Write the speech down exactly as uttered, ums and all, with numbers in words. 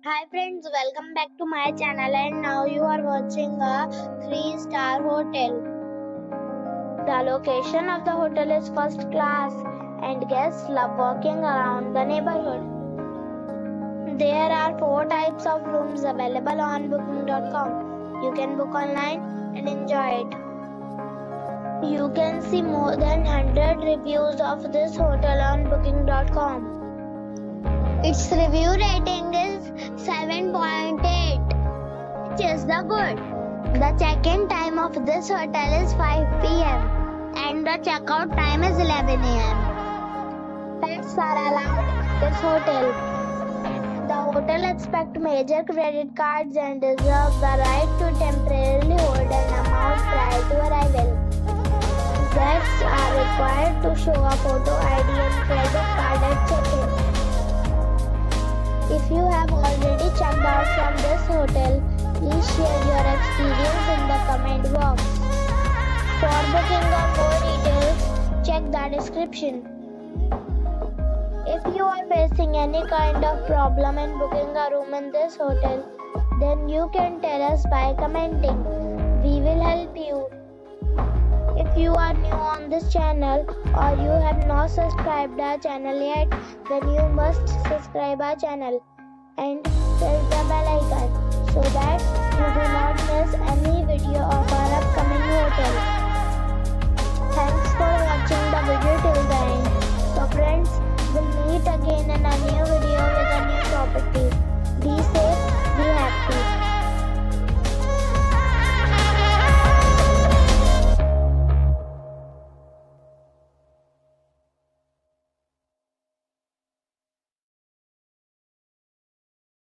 Hi friends, welcome back to my channel and now you are watching a three star hotel. The location of the hotel is first class and guests love walking around the neighborhood. There are four types of rooms available on booking dot com. You can book online and enjoy it. You can see more than one hundred reviews of this hotel on booking dot com. Its review rating is seven point eight, which is the good. The check-in time of this hotel is five p m and the check-out time is eleven a m Pets are allowed in this hotel. The hotel accepts major credit cards and reserves the right to temporarily hold an amount prior to arrival. Guests are required to show a photo I D and credit card at check-in. If you have already checked out from this hotel, please share your experience in the comment box. For booking or more details, check the description. If you are facing any kind of problem in booking a room in this hotel, then you can tell us by commenting. We will help you. If you are new on this channel or you have not subscribed our channel yet, then you must subscribe our channel and press the bell icon so that you do not miss any video of our upcoming hotel. Thanks for watching the video till the end. So friends, we'll meet again in a new video with a new